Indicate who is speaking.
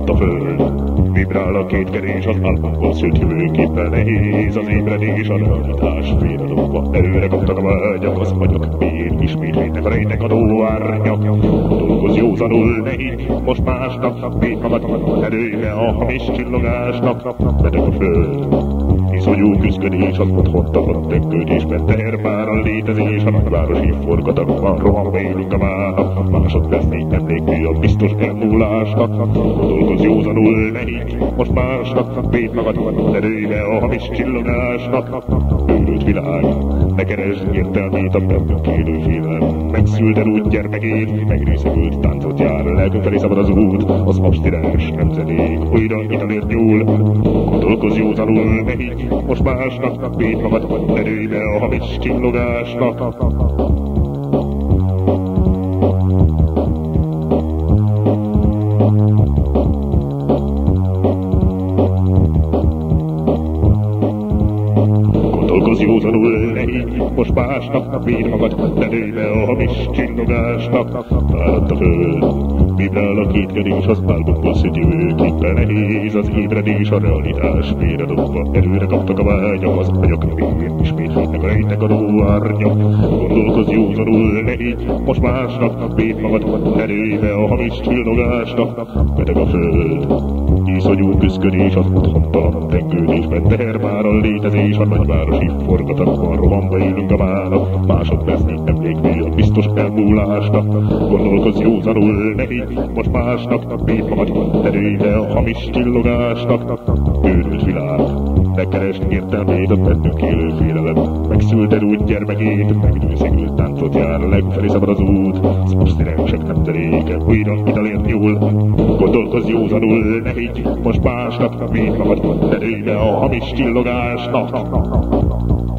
Speaker 1: Maradt a föld, vibrál a kétkedés, az álmomból szült jövőképpen nehéz az ébredés, a realitás félredobva. Előre kaptak a vágyak, az agyak miért ismét védnek a rejtek adó árnyak. Dolgoz józanul, ne higgy most másnak, védd magad erőbe a hamis csillogásnak. Beteg a föld, iszonyú küszködés, az otthontalan tegődésben teher már a létezés, a nagyvárosi forgatagban rohanva élünk a mának. Másodpercnél emlékű a biztos elmúlásnak. Dolgoz józanul, ne higgy most másnak, védd magad erőbe a hamis csillogásnak. Őrült világ, ne keresd értelmét, a bennünk élő félelem. Megszülted úgy gyermekét, megrészegült táncot jár, lelkünk felé szabad az út, az abstinens nemzedék újra italért nyúl. Gondolkozz józanul, ne higgy most másnak, védd magad erőbe a hamis csillogásnak. Gondolkozz józanul, ne higgy most másnak, védd magad erőbe a hamis csillogásnak. Fáradt a föld, vibrál a kétkedés, az álmomból szült jövőképpen nehéz az ébredés, a realitás félredobva. Előre kaptak a vágyak, az agyak miért ismét védnek a rejtek adó árnyak. Gondolkozz józanul, ne higgy most másnak, védd magad erőbe a hamis csillogásnak. Beteg a föld, iszonyú küszködés, az otthontalan tengődésben teher már a létezés, a nagyvárosi forgatagban rohanva élünk a mának. Másodpercnél emlékmű a biztos elmúlásnak. Gondolkozz józanul, ne higgy most másnak, védd magad erőbe a hamis csillogásnak. Őrült világ, ne keresd értelmét, a bennünk élő félelem. Megszülted úgy gyermekét, megidőszegült táncot jár, lelkünk felé szabad az út, az abstinensek nemzedéke újra italért nyúl. Gondolkozz józanul, ne higgy most másnak, védd magad erőbe a hamis csillogásnak.